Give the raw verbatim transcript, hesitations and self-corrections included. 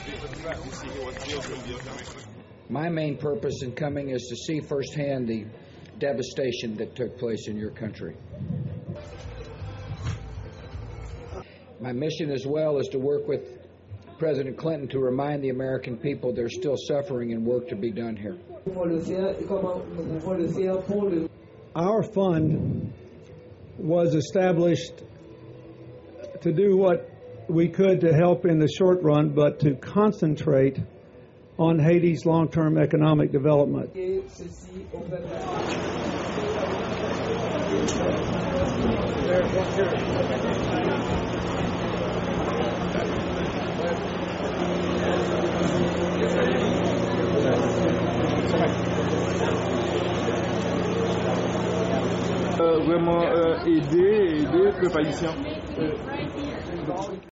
My main purpose in coming is to see firsthand the devastation that took place in your country. My mission as well is to work with President Clinton to remind the American people there's still suffering and work to be done here. Our fund was established to do what we could to help in the short run, but to concentrate on Haiti's long-term economic development. Euh, vraiment euh, aider, aider le peuple haïtien.